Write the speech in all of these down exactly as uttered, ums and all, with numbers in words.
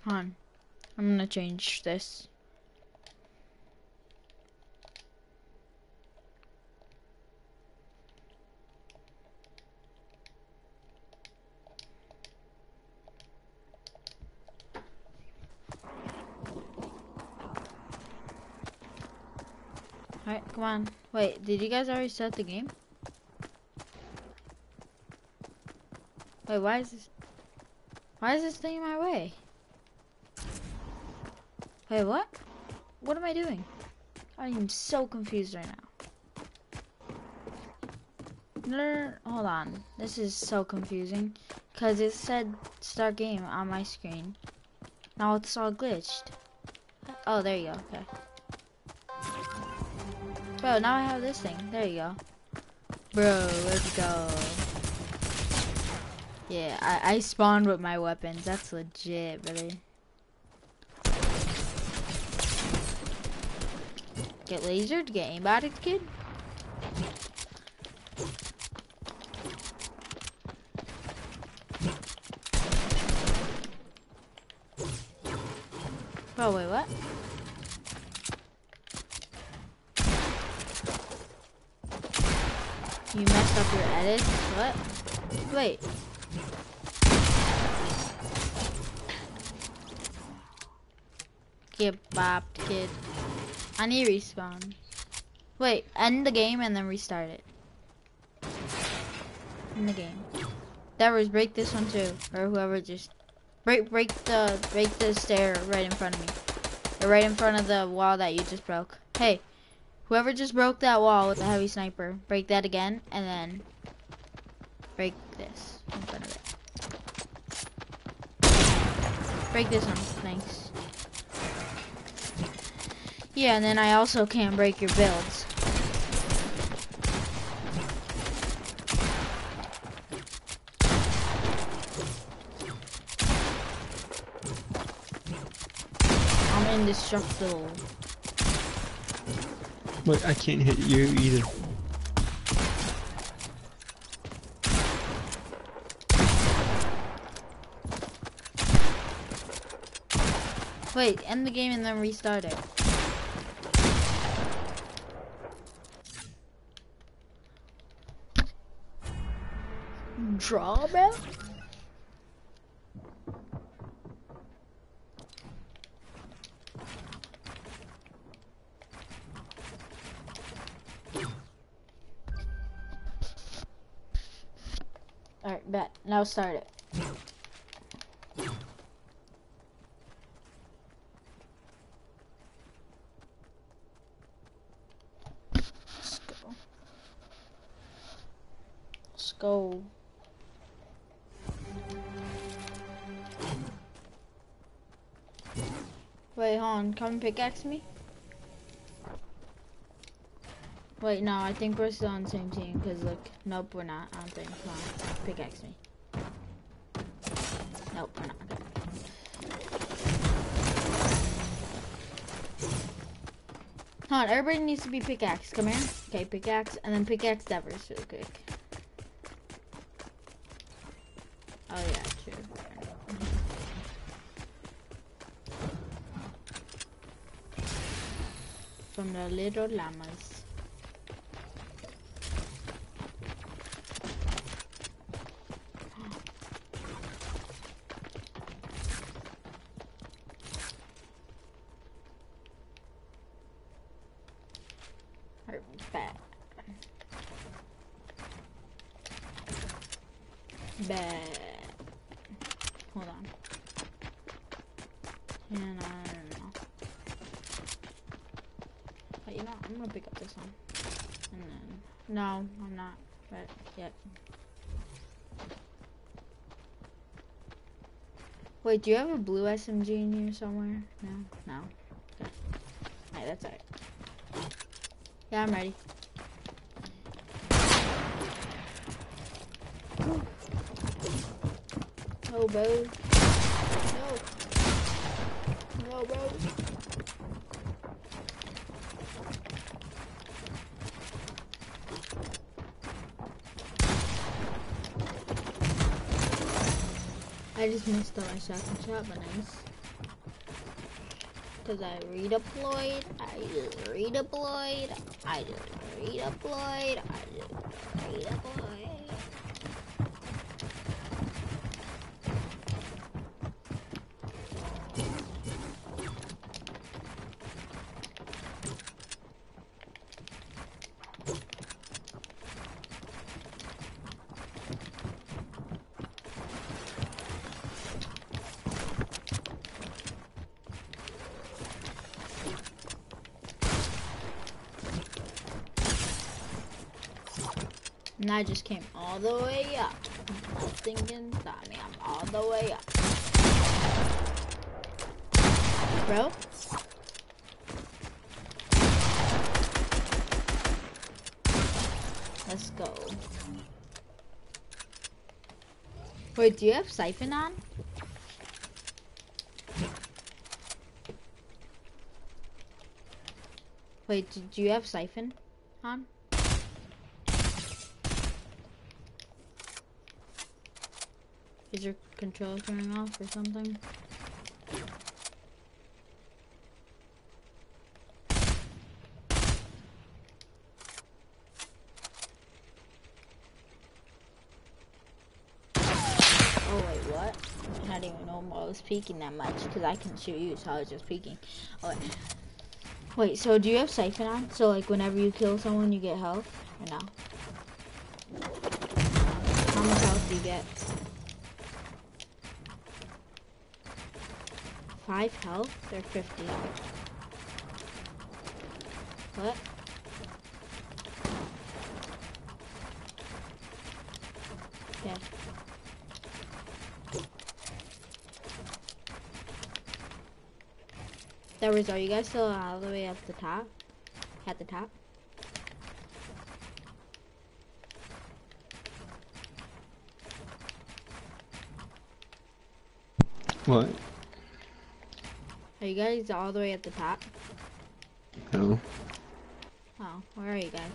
Hold on. I'm gonna change this. Alright, come on. Wait, did you guys already start the game? Wait, why is this... Why is this thing in my way? Wait, what? What am I doing? I am so confused right now. No, no, no, hold on. This is so confusing. Because it said start game on my screen. Now it's all glitched. Oh, there you go. Okay. Bro, now I have this thing. There you go. Bro, let's go. Yeah, I, I spawned with my weapons. That's legit, brother. Get lasered? Get aimbotted, kid? Bro, wait, what? You messed up your edit? What? Wait. Get bopped, kid. I need to respawn. Wait, end the game and then restart it. End the game. Devers, break this one too. Or whoever just... Break break the break the stair right in front of me. Or right in front of the wall that you just broke. Hey, whoever just broke that wall with the heavy sniper, break that again and then break this in front of it. Break this one, thanks. Yeah, and then I also can't break your builds. I'm indestructible. Wait, I can't hit you either. Wait, end the game and then restart it. Draw, bro? Alright, bet. Now start it. Let's go. Let's go. Wait, hold on. Come and pickaxe me. Wait, no, I think we're still on the same team, because look, nope, we're not, I don't think, come on, pickaxe me. Nope, we're not, okay. Hold on, everybody needs to be pickaxe, come here. Okay, pickaxe, and then pickaxe Devers real quick. Oh yeah, true. From the little llamas. Bad. Bad. Hold on. And I don't know. But you know, I'm gonna pick up this one. And then no, I'm not. But yep. Wait, do you have a blue S M G in here somewhere? No? No. Okay. Alright, that's alright. Yeah, I'm ready. No, bro. No. No, bro. I just missed on my shotgun shot, but nice. Cause I redeployed, I just redeployed, I just redeployed, I just redeployed. And I just came all the way up. Nothing can stop me. I'm all the way up. Bro? Let's go. Wait, do you have Siphon on? Wait, do, do you have Siphon on? Is your controller turning off or something? Oh wait, what? I didn't even know I was peeking that much because I couldn't shoot you, so I was just peeking. Oh, wait. Wait, so do you have Siphon on? So like whenever you kill someone, you get health, or no? How much health do you get? Five health or fifty health? What? Okay. There was, are you guys still all the way up the top? At the top? What? Are you guys all the way at the top? No. Oh, where are you guys?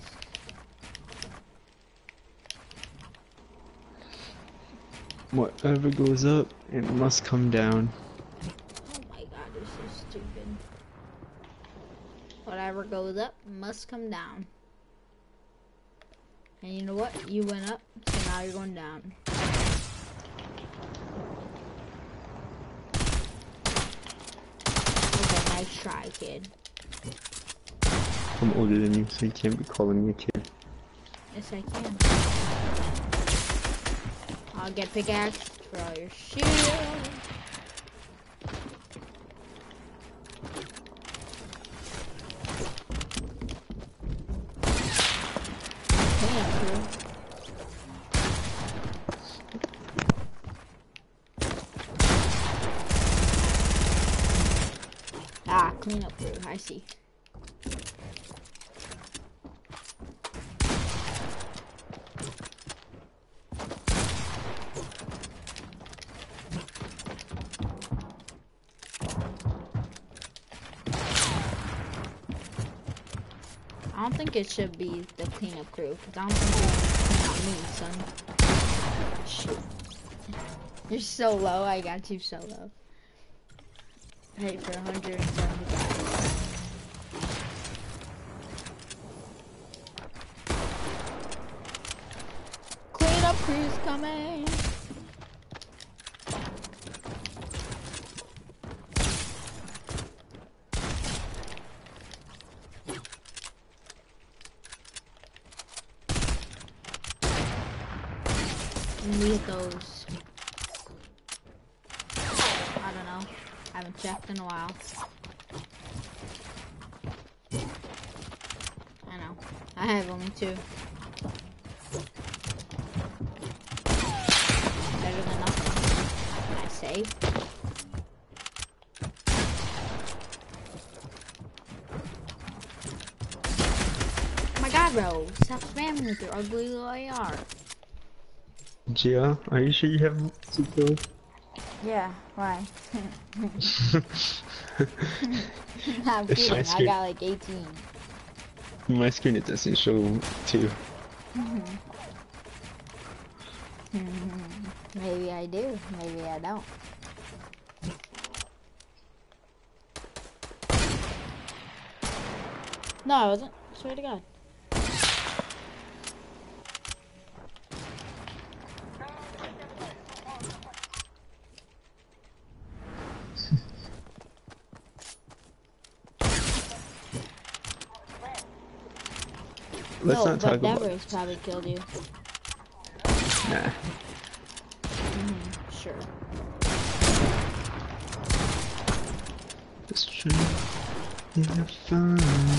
Whatever goes up, it must come down. Oh my god, this is stupid. Whatever goes up must come down. And you know what? You went up, so now you're going down. Okay, nice try, kid. I'm older than you, so you can't be calling me a kid. Yes, I can. I'll get pickaxe for all your shield. Ah, clean up crew, I see. I don't think it should be the cleanup crew, because I don't think it's not me, son. Shoot. You're so low, I got you so low. Hey, for one hundred seventy-five. Cleanup crew's coming! Need those. I don't know. I haven't checked in a while. I know. I have only two. Better than nothing. I save. Oh my god, bro. Stop spamming with your ugly little A R. Gia, are you sure you have two kills? Yeah, why? I'm kidding, I screen, got like eighteen. my screen it doesn't show two. Maybe I do, maybe I don't. No, I wasn't. Swear to God. Let's No, not talk but about Devers probably killed you. Nah. Mm-hmm. Sure. Let's try to have fun.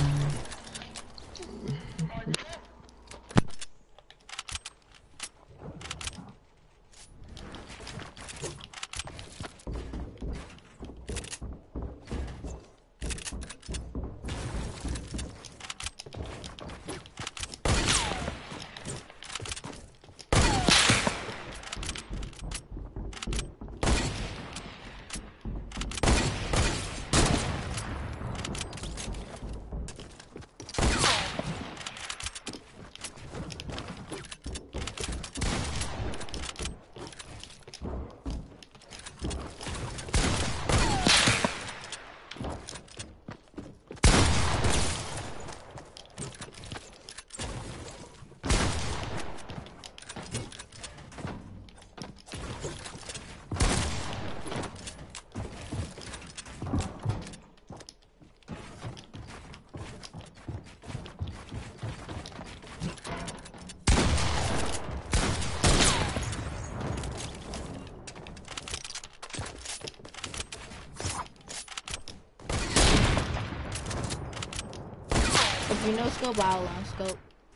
If you no scope, I'll no scope.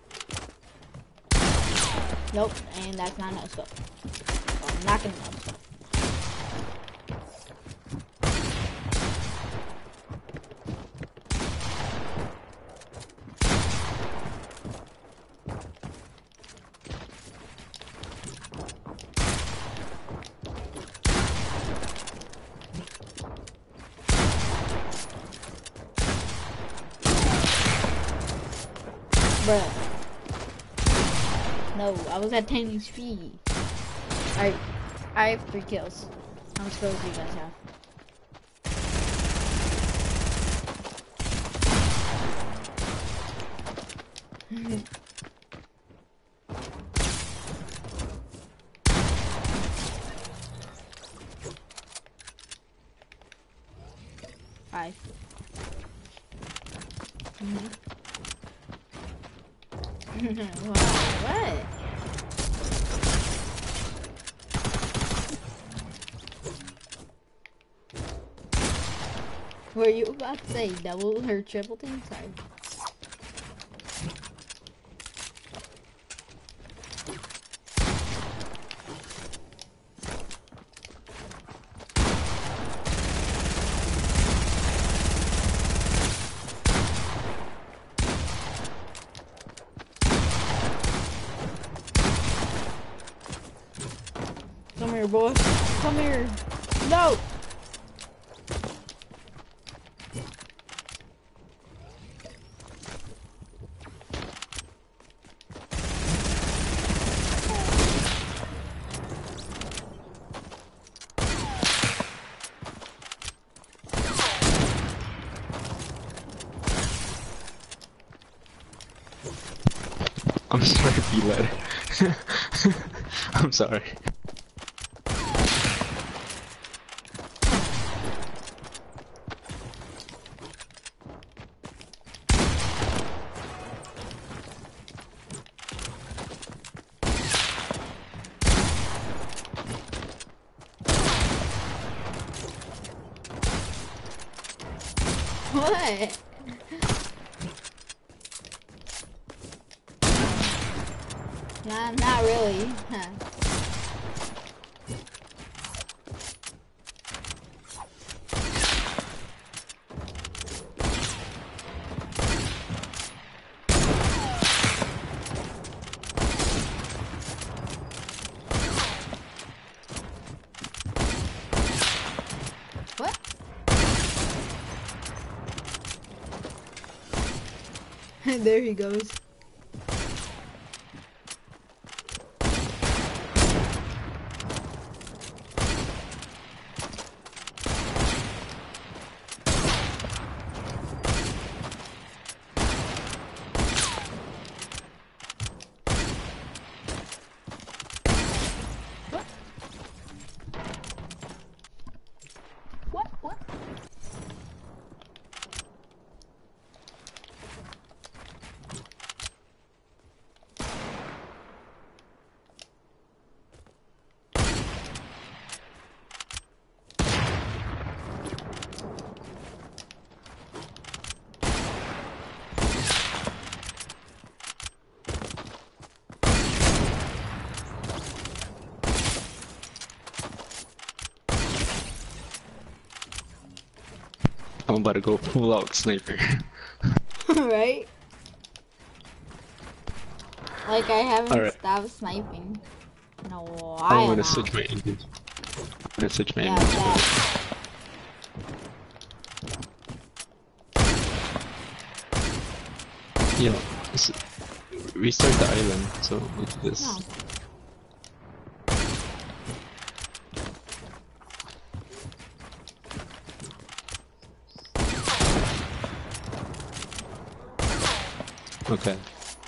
Nope, and that's not no scope. So I'm not gonna no scope. Bruh. No, I was at ten H P. Alright, I have three kills. How much kills do you guys have? Five. Mm-hmm. Wow, what? Were you about to say double or triple team? Sorry. Come here, boy. Come here. No! I'm sorry, B-Led. I'm sorry. What? Nah, not really. Huh. What? There he goes. what, what? I'm about to go full out sniper. Right? Like I haven't Alright. stopped sniping in a I'm while gonna now. switch my engine. I'm gonna switch my Yeah, engine. that. Yeah, s- restart the island, so let's do this. No. Okay.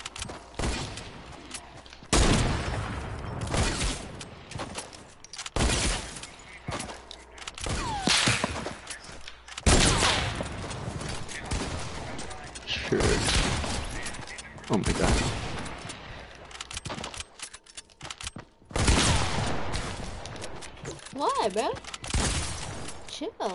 Sure. Oh my god. What, bro? Chill.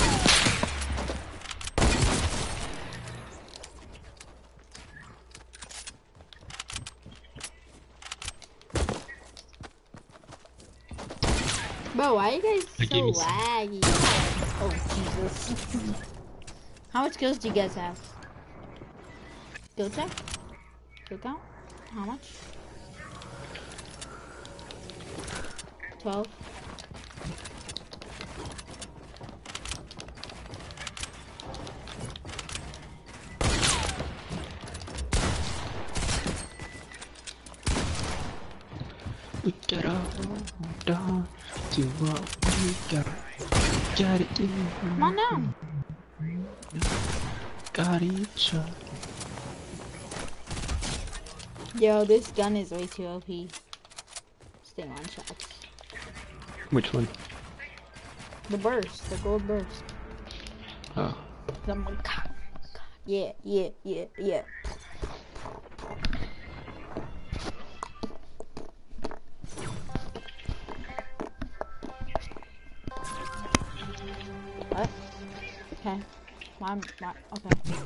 Bro, why are you guys The so game is- laggy? Oh, Jesus. How much kills do you guys have? Skill check? Skill count? How much? twelve. We gotta hold on to what we got. Got it in. Come on down. Got each other. Yo, this gun is way too O P. Stay on shots. Which one? The burst, the gold burst. Oh. Oh my god. Yeah, yeah, yeah, yeah. What? Okay. My, my, okay.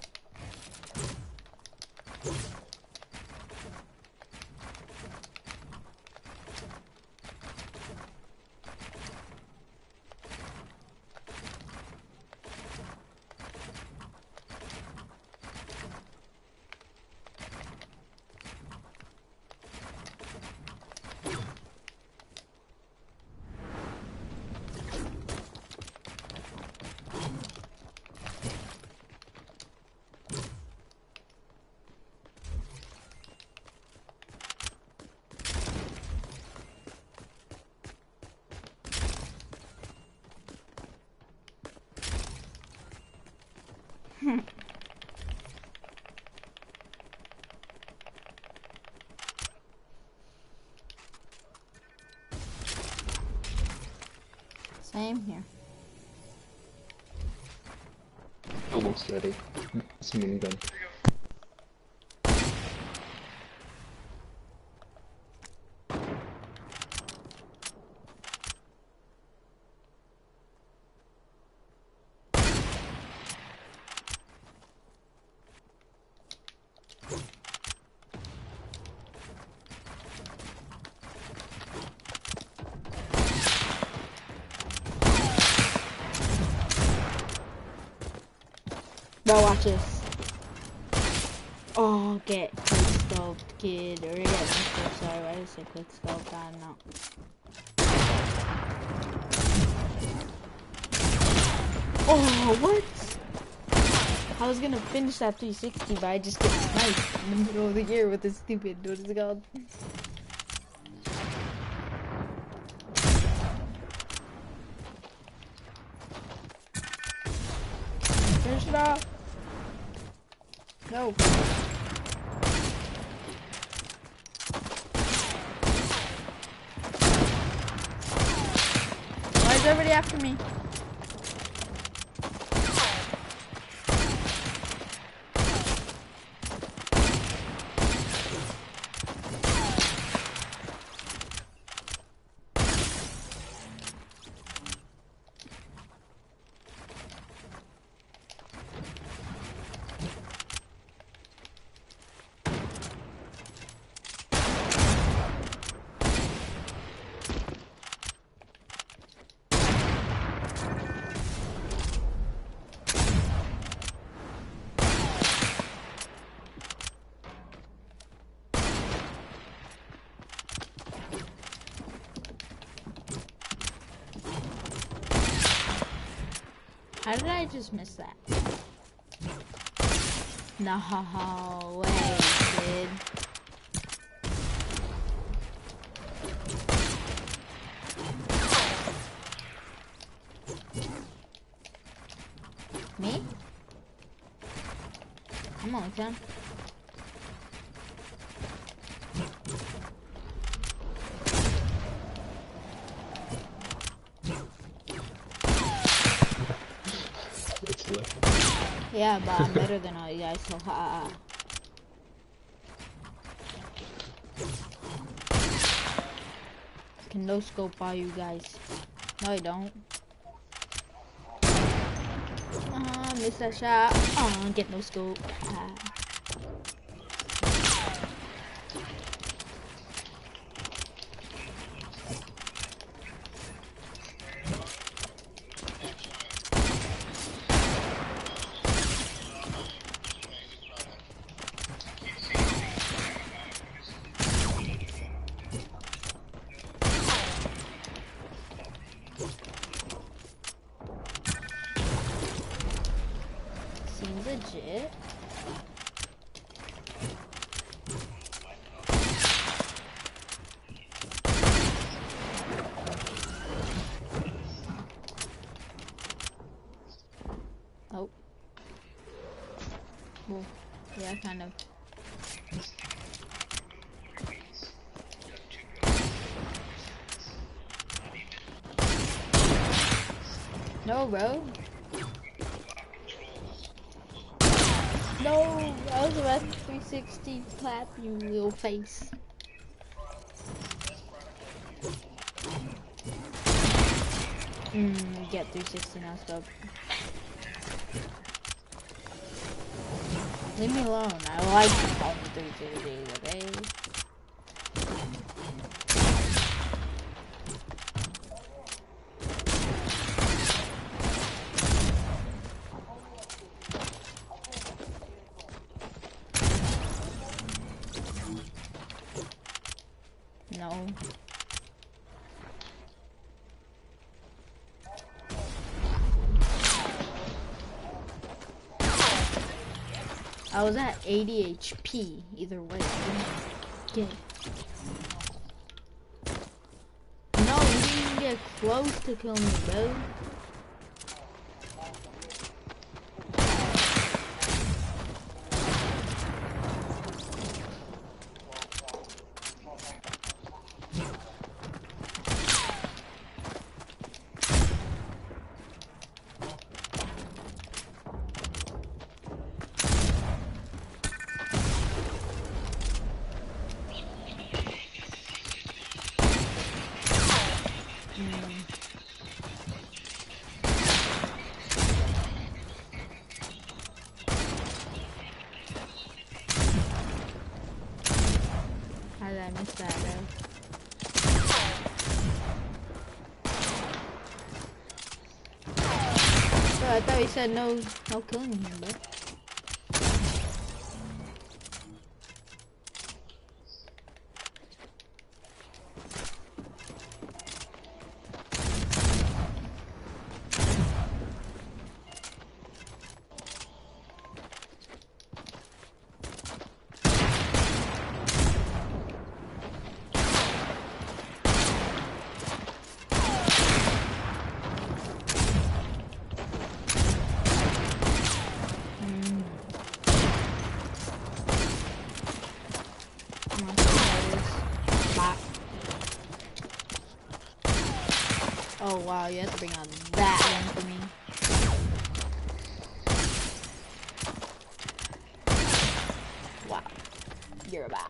Same here. Almost ready. It's a minigun. Bro, watch this. Oh, get quick scoped, kid. Or yeah, I'm so sorry. Why did I say quick scope? God, no. Oh, what? I was gonna finish that three sixty, but I just get sniped in the middle of the year with this stupid, what is it called? Finish it off. No. Why is everybody after me? How did I just miss that? No way, kid. Me? Come on, son. Yeah, but I'm better than all you guys, so ha. Can no scope all you guys. No, I don't. Uh, miss that shot. Uh, get no scope. Ah. Seems legit. Oh. Well, yeah, kind of. No, bro. No, I was about to three sixty clap you little face. Mmm, get three sixty now, scope. Leave me alone. I like to call me three sixty, okay? No. I was at eighty H P either way. Okay. No, you didn't even get close to kill me, bro. How did I miss that, bro? Bro, I thought you said no, no killing him, bro. Oh wow, you have to bring out that one for me. Wow, you're a bat.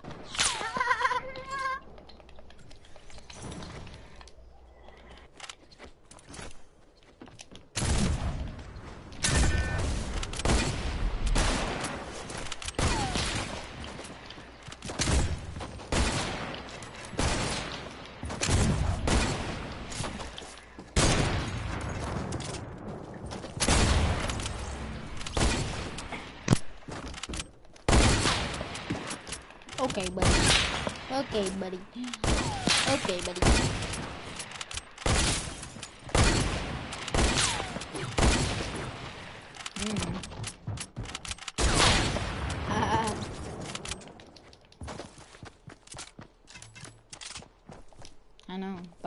Okay, buddy. Okay, buddy. Okay, buddy.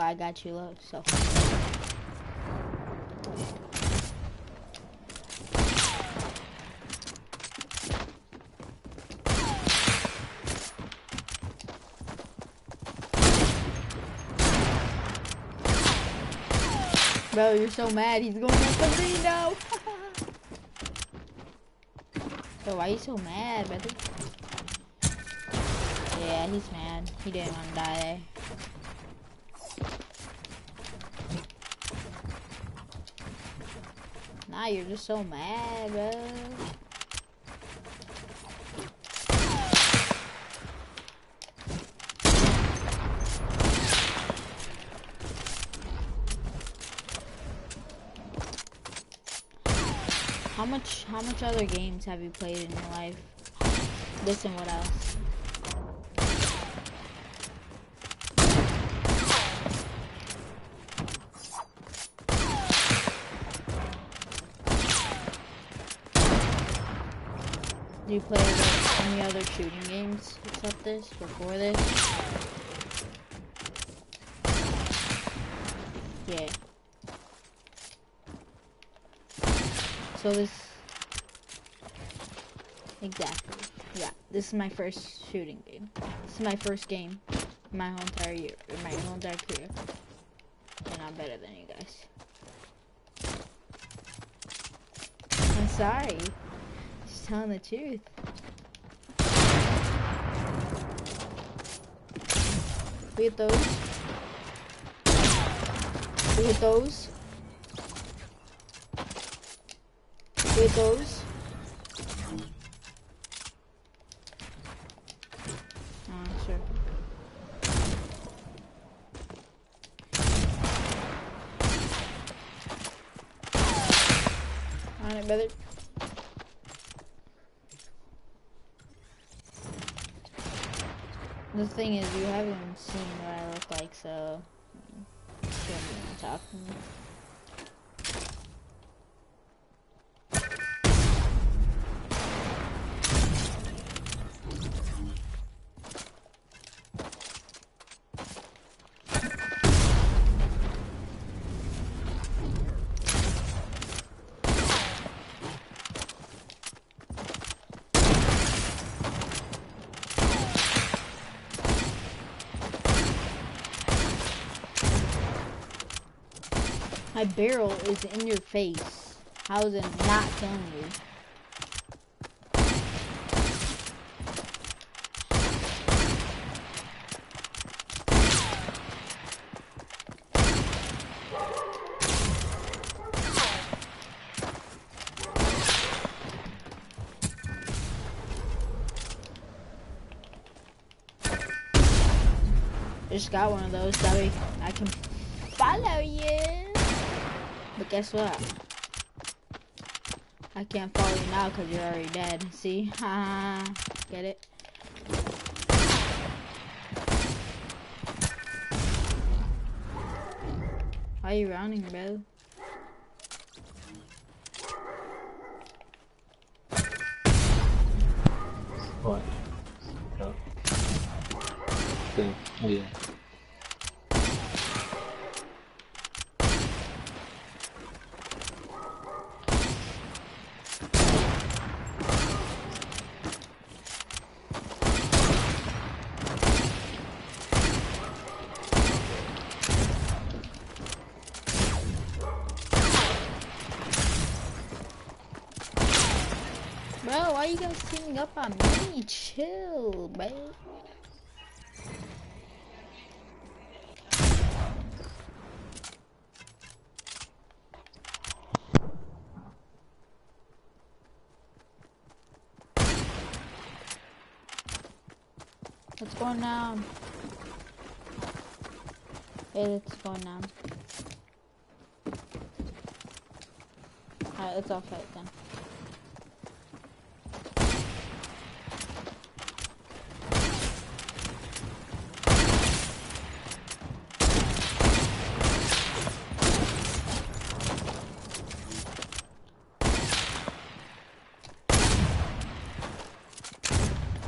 why I got you low. So. Bro, you're so mad. He's going up the lead now. Bro, why are you so mad, brother? Yeah, he's mad. He didn't want to die there. Nah, you're just so mad, bro. How much, how much other games have you played in your life? This and what else? Do you play other, any other shooting games except this, before this? Yeah. So this, exactly, yeah, this is my first shooting game. This is my first game in my whole entire year, in my whole entire career. And I'm better than you guys. I'm sorry. Just telling the truth. Look at those. Look at those. Look at those. Oh, sure. On it, brother. The thing is, you haven't seen what I look like, so you shouldn't be talking. My barrel is in your face. How is it not killing you? I just got one of those, that way I can follow you. But guess what? I can't follow you now because you're already dead. See? Ha! Get it? Why are you running, bro? What? No. Thing. Oh, yeah. Bro, why are you guys teaming up on me? Chill, bro. It's going down. Yeah, it's going down. Alright, let's all fight then.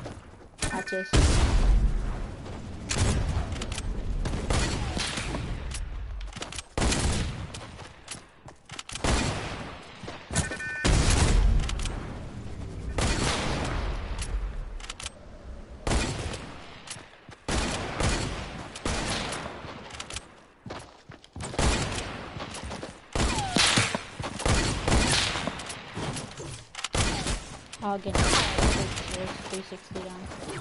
Watch this. hogging it. three sixty down.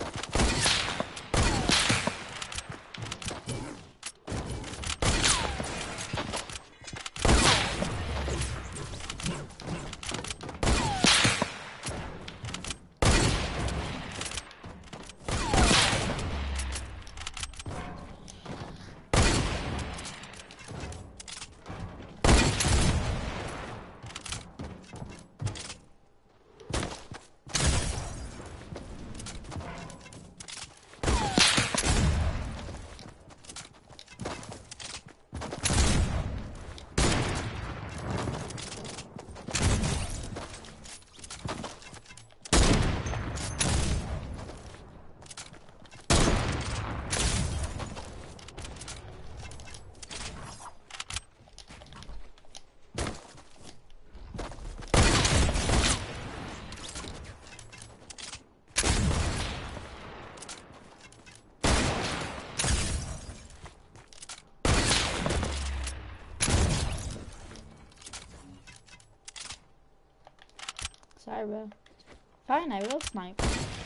Sorry, bro. Fine, I will snipe.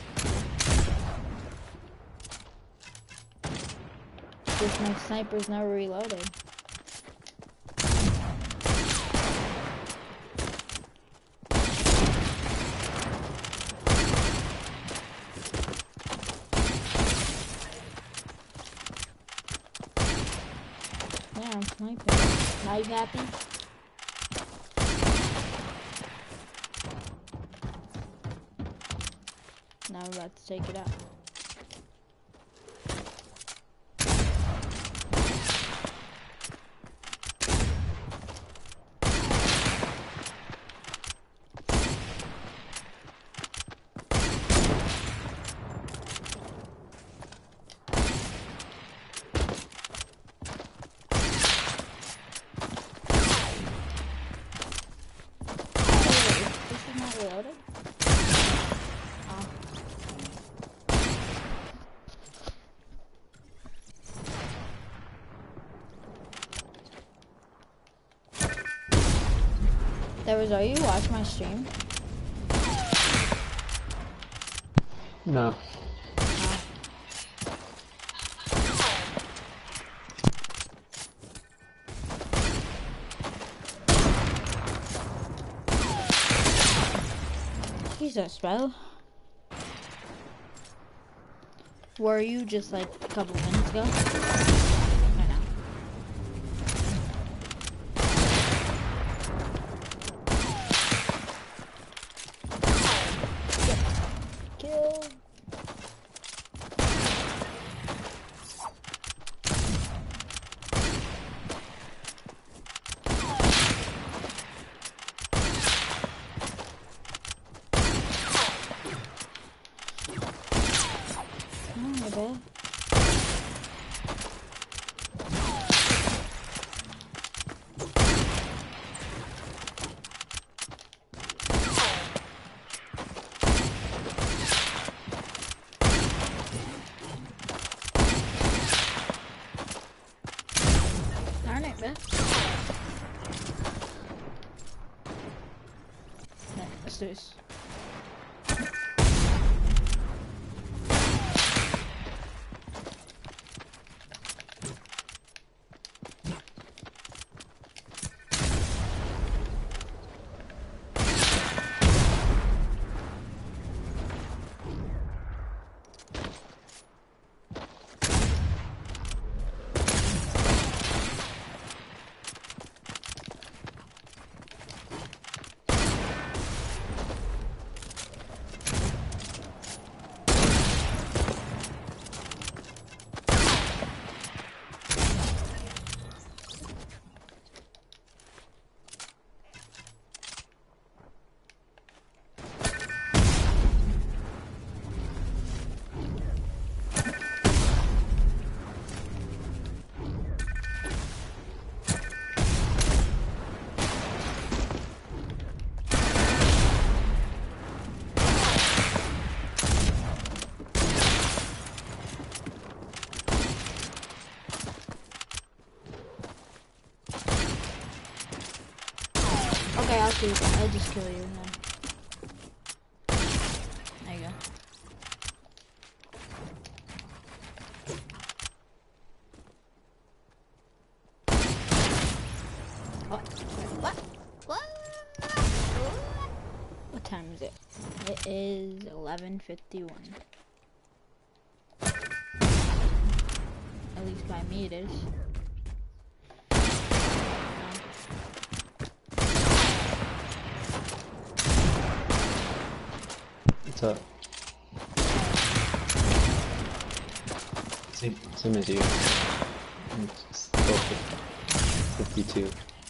Just my sniper's never reloaded. Yeah, I'm sniping. Now you happy? Now I'm about to take it out. This is not reloaded? Oh. There was, are you watching my stream? No. Jesus, bro. Were you just like a couple minutes ago? I know. Kill. Oh, bro. Darn it, bro. No, let's do this. Okay, I'll shoot. I'll just kill you then. time is it? It is eleven fifty-one. At least by me it is. What's up? Same, same as you. I'm still fifty-two.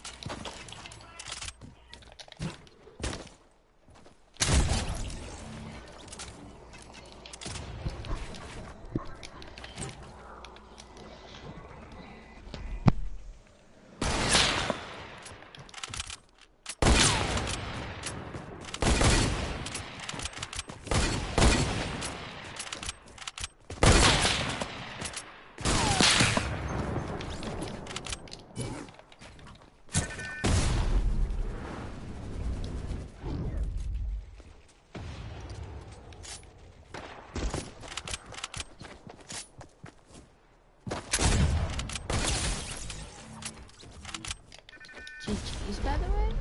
G G's, by the way?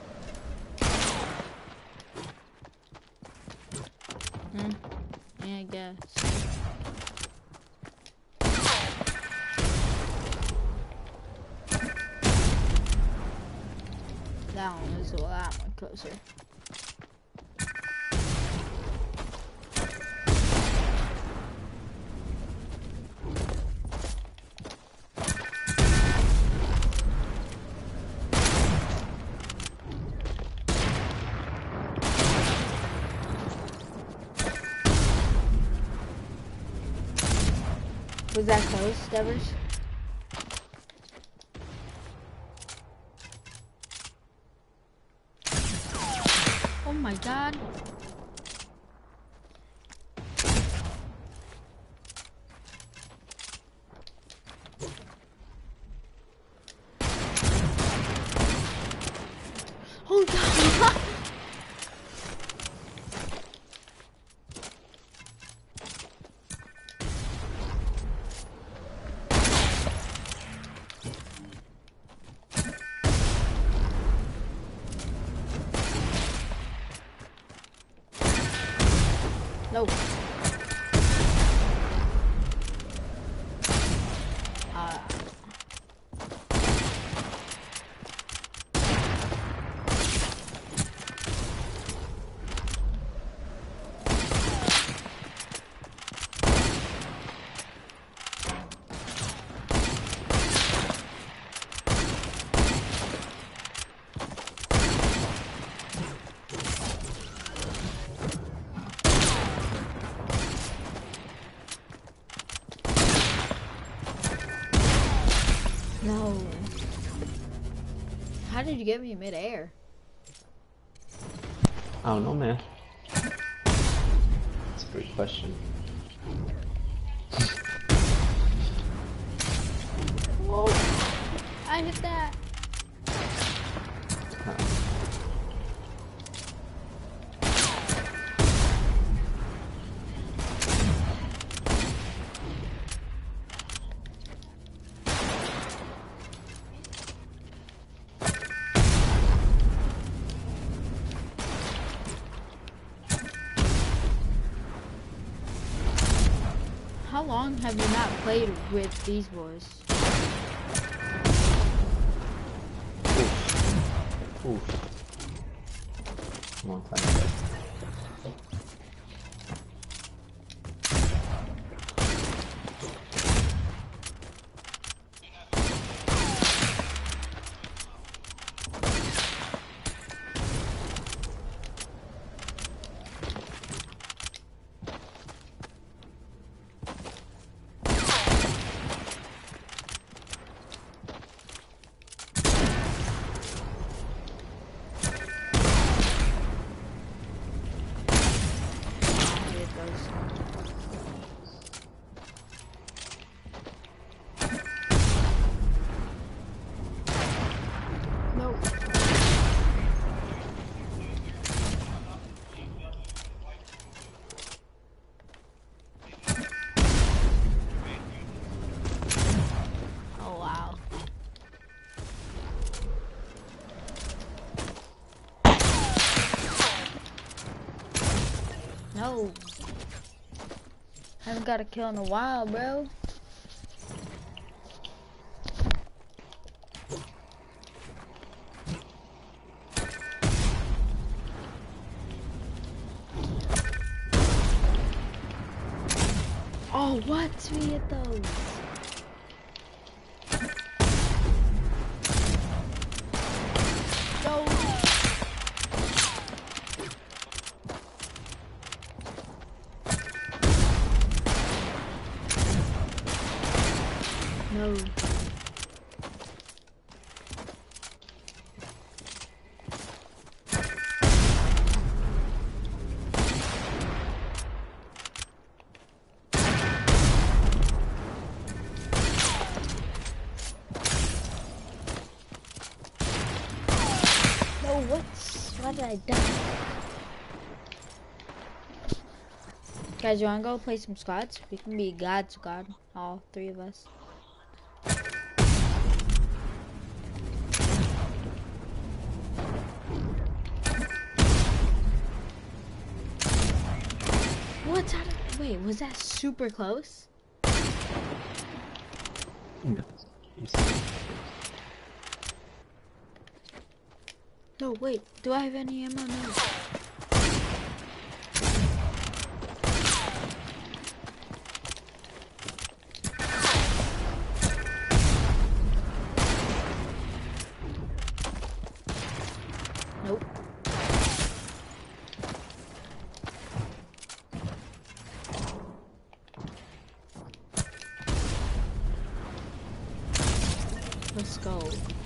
Hmm. Yeah, I guess. That one was a lot more closer. Was that close, Devers? Oh my god. Oh god. No. Uh. No. How did you get me mid-air? I don't know, man. That's a great question. Whoa. I hit that. Huh. How long have you not played with these boys? Oof. Oof. Long time ago. No. Haven't got a kill in a while, bro. Oh, what? We hit those. No. No. No, what? What did I do? Guys, you wanna go play some squads? We can be God squad, all three of us. What's that? Wait, was that super close? No. No, wait. Do I have any ammo? No. Nope. Let's go.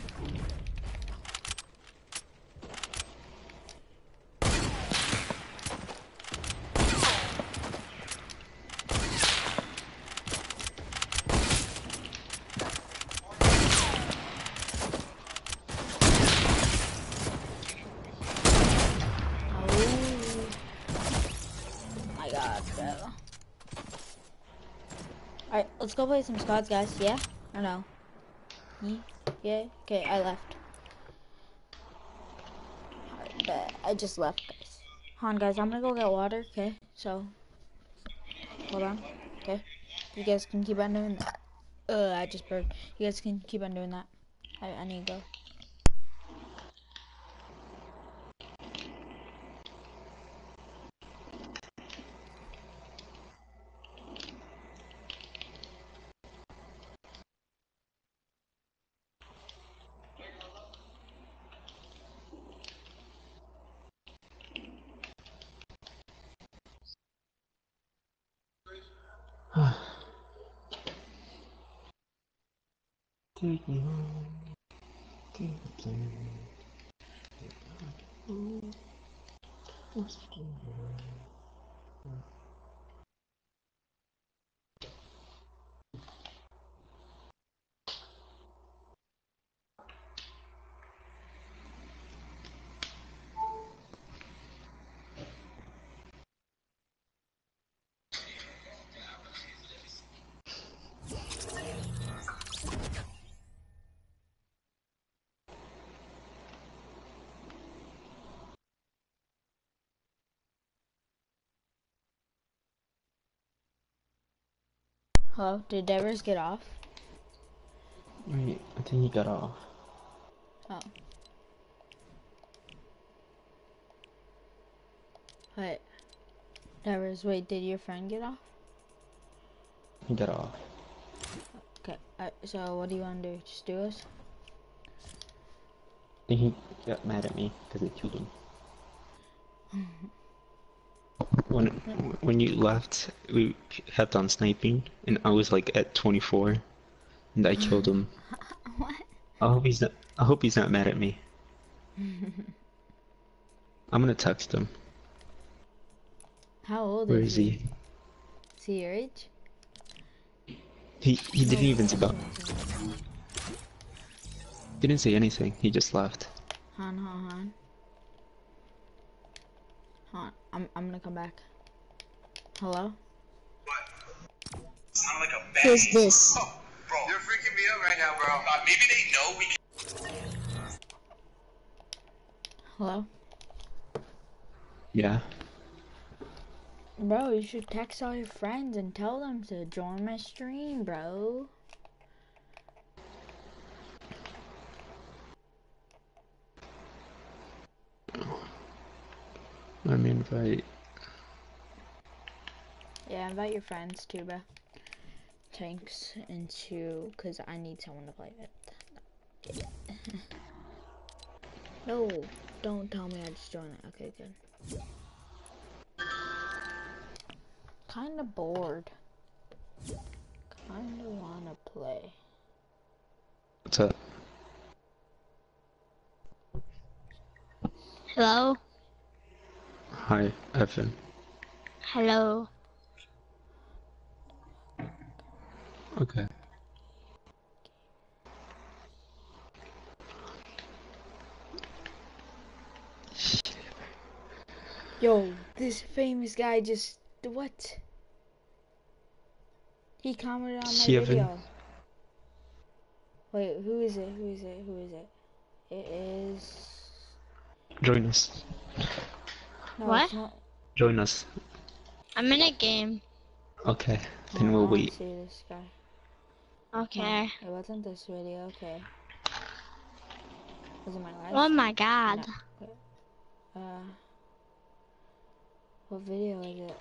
Alright, let's go play some squads, guys. Yeah? Or no? Yeah? Yeah? Okay, I left. Alright, bet. I just left, guys. Hold on, guys. I'm gonna go get water, okay? So, hold on. Okay? You guys can keep on doing that. Uh, I just burped. You guys can keep on doing that. I, I need to go. Take me home. Take me home. Hello? Did Devers get off? Wait, I think he got off. Oh. Wait. Devers, wait, did your friend get off? He got off. Okay, uh, so what do you want to do? Just do us? I think he got mad at me because I killed him. When when you left, we kept on sniping, and I was like at twenty-four, and I killed him. What? I hope he's not. I hope he's not mad at me. I'm gonna text him. How old Where is is he? he? Is he your age? He he didn't even stop. Didn't say anything. He just left. Han, han, han. Han, I'm I'm gonna come back. Hello? Sound like a bad Who's this? Oh, bro. You're freaking me out right now, bro. Uh, maybe they know we can... Hello? Yeah. Bro, you should text all your friends and tell them to join my stream, bro. Let me invite. Yeah, invite your friends too, bro. Tanks into, cause I need someone to play with. No, don't tell me I just joined it. Okay, good. Kinda bored. Kinda wanna play. What's up? Hello? Hi, Evan. Hello? Okay. Yo, this famous guy just, what? He commented on my See, Evan? video. Wait, who is it? Who is it? Who is it? It is... Join us. No, What? it's not. Join us. I'm in a game. Okay, No, then I we'll don't wait. see this guy. Okay. No, it wasn't this video, okay. Was it my live? Oh my god. No. Uh, what video is it?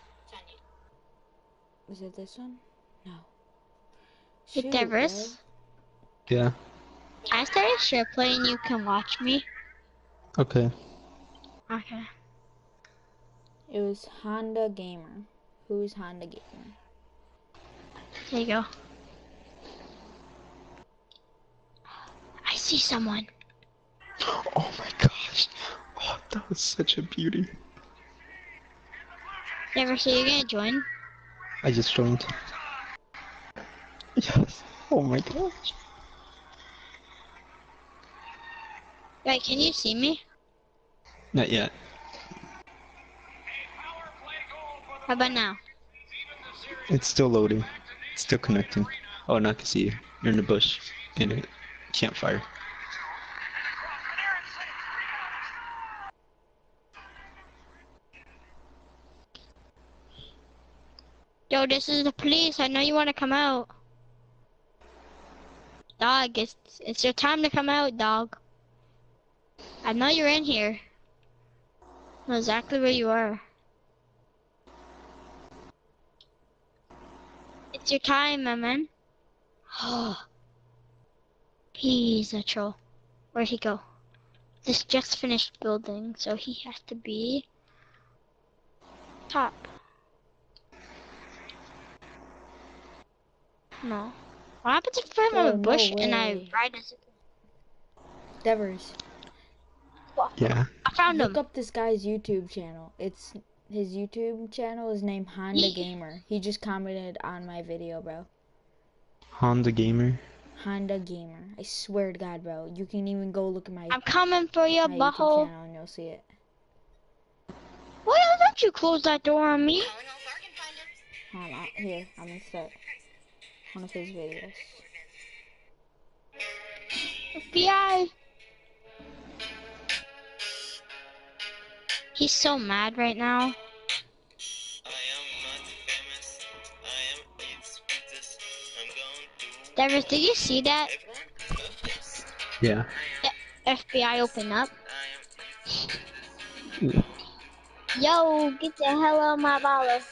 Is it this one? No. Hit Shoot, that bro. verse. Yeah. I started share play and you can watch me. Okay. Okay. It was Honda Gamer. Who's Honda Gamer? There you go. I see someone. Oh my gosh. Oh, that was such a beauty. Never, so you're gonna join? I just joined. Yes. Oh my gosh. Wait, can you see me? Not yet. How about now? It's still loading. It's still connecting. Oh, now I can see you. You're in the bush. In a campfire. Yo, this is the police. I know you want to come out. Dog, it's, it's your time to come out, dog. I know you're in here. I know exactly where you are. It's your time, my man. He's a troll. Where'd he go? This just finished building, so he has to be top. No. What happens if I'm in Oh, a no bush and I way. ride as Devers, Yeah. I found look him. up this guy's YouTube channel. It's his YouTube channel is named Honda Gamer. He just commented on my video, bro. Honda Gamer. Honda Gamer. I swear to God, bro. You can even go look at my, I'm coming for you, my YouTube butthole. channel and you'll see it. Why don't you close that door on me? Hold on, here, I'm gonna start one of his videos. F B I. He's so mad right now. Devers, did you see that? Yeah. F B I open up. Yo, get the hell out of my baller.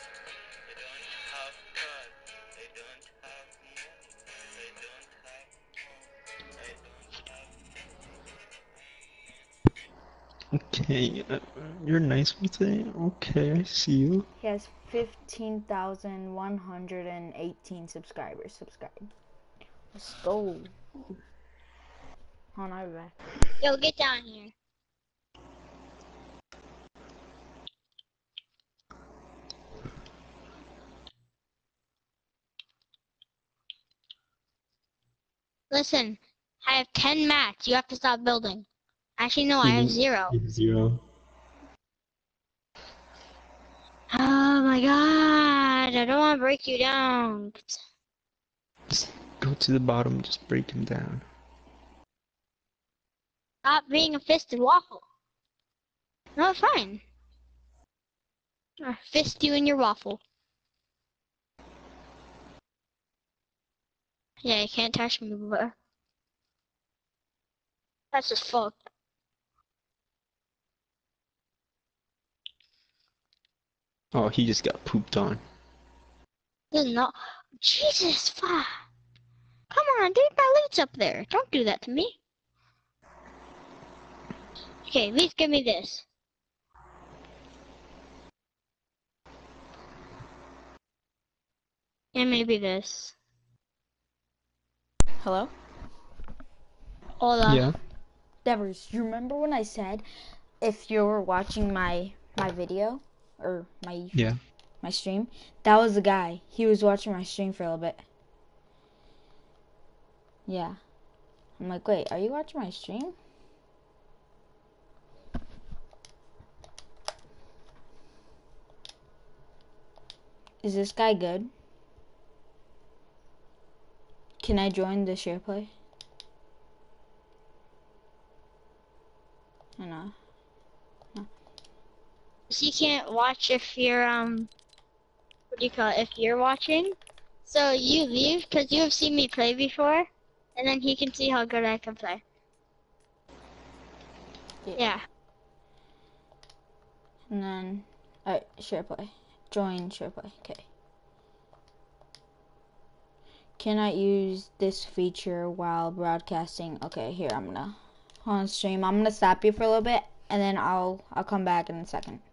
Okay. Uh, you're nice with it. Okay, I see you. He has fifteen thousand one hundred eighteen subscribers. Subscribe. Let's go. Hold on, I'll be back. Yo, get down here. Listen, I have ten mats. You have to stop building. Actually, no, I have zero. You have zero. Oh my god, I don't want to break you down. Just go to the bottom. Just break him down. Stop being a fisted waffle. No, fine. I fist you in your waffle. Yeah, you can't touch me, but that's just fucked. Oh, he just got pooped on. This is not. Jesus, fuck. Come on, dude, my loot's up there. Don't do that to me. Okay, at least give me this. And maybe this. Hello? Hola. Yeah. Devers, you remember when I said if you were watching my my video or my Yeah. my stream? That was the guy. He was watching my stream for a little bit. Yeah. I'm like, wait, are you watching my stream? Is this guy good? Can I join the share play? I know. So you can't watch if you're, um, what do you call it, if you're watching. So you leave, because you have seen me play before, and then he can see how good I can play. Yeah. Yeah. And then, alright, share play. Join share play. Okay. Cannot use this feature while broadcasting. Okay, here I'm gonna on stream. I'm gonna stop you for a little bit, and then I'll I'll come back in a second.